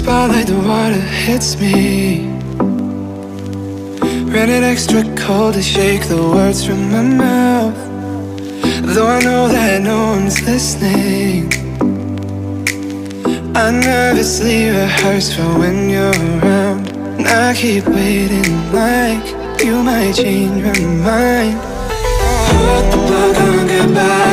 fall like the water hits me. Ran it extra cold to shake the words from my mouth, though I know that no one's listening. I nervously rehearse for when you're around, and I keep waiting like you might change my mind. Put the plug on goodbye.